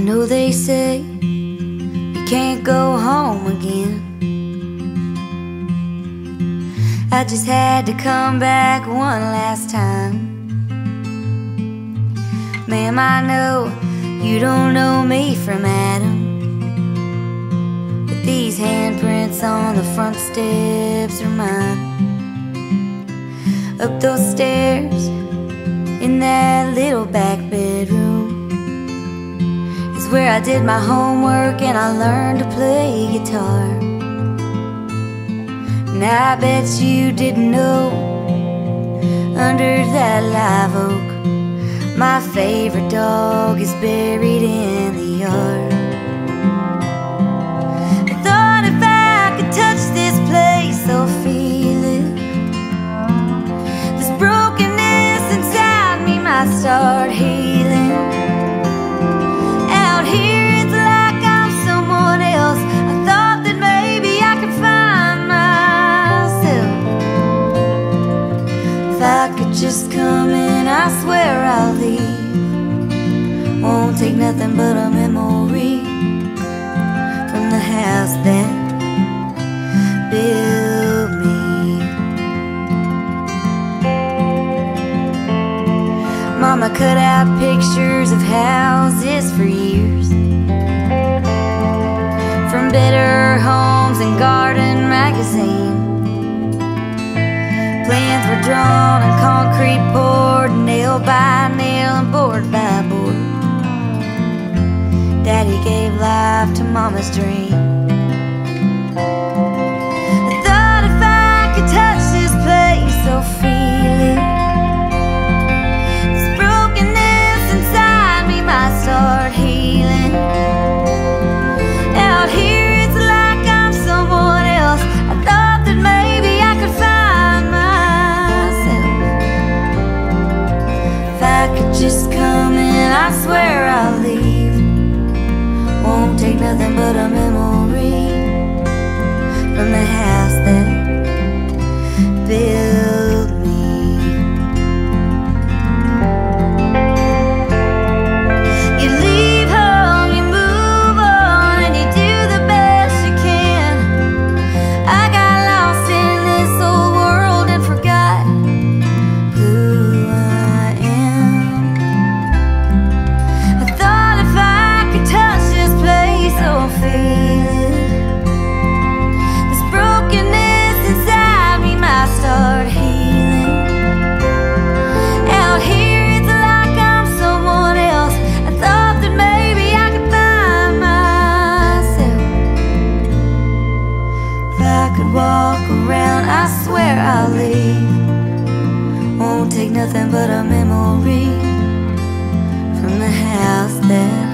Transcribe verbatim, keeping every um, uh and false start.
know they say you can't go home again. I just had to come back one last time. Ma'am, I know you don't know me from Adam, but these handprints on the front steps are mine. Up those stairs in that little back bedroom is where I did my homework and I learned to play guitar. And I bet you didn't know, under that live oak, my favorite dog is buried in the yard. I thought if I could touch this place, I'll feel it. This brokenness inside me might start healing. Out here it's like I'm someone else. I thought that maybe I could find myself. If I could just come in, I swear I'll leave. Won't take nothing but a memory from the house that built me. Mama cut out pictures of houses for years, from Better Homes and Garden magazine. Plans were drawn and concrete poured, nail by nail and board by board. Daddy gave life to Mama's dream. I thought if I could touch this place, I'll feel it. This brokenness inside me might start healing. Out here it's like I'm someone else. I thought that maybe I could find myself. If I could just come in, I swear I'll leave. Won't take nothing but a memory from the house that built me. You leave home, you move on, and you do the best you can. I got lost in this old world and forgot who I am. I thought if I could touch this place, I'll feel it. This brokenness inside me might start healing. Out here it's like I'm someone else. I thought that maybe I could find myself. If I could walk around, I swear I'll leave. Won't take nothing but a memory from the house that